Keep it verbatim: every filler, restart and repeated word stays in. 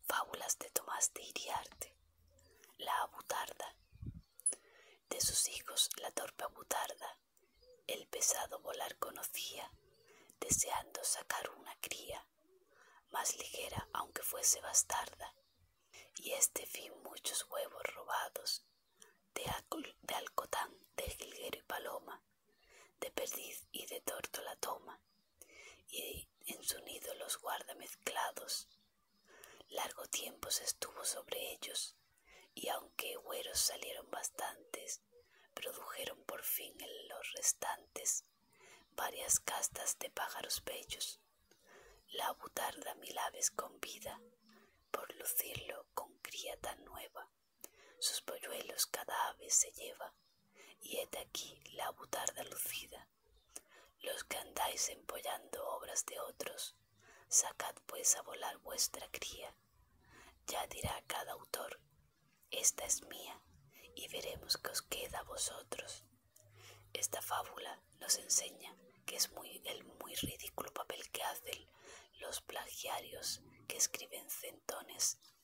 Fábulas de Tomás de Iriarte. La abutarda. De sus hijos la torpe abutarda el pesado volar conocía, deseando sacar una cría, más ligera aunque fuese bastarda. Y este fin muchos huevos robados, de, alco- de alcotán, de jilguero y paloma, de perdiz y de tórtola toma, y en su nido los guarda mezclados. Largo tiempo se estuvo sobre ellos, y aunque hueros salieron bastantes, produjeron por fin en los restantes varias castas de pájaros bellos. La abutarda mil aves convida, por lucirlo con cría tan nueva. Sus polluelos cada ave se lleva, y hete aquí la abutarda lucida. Los que andáis empollando obras de otros, sacad pues a volar vuestra cría. Ya dirá cada autor, esta es mía, y veremos qué os queda a vosotros. Esta fábula nos enseña que es muy, el muy ridículo papel que hacen los plagiarios que escriben centones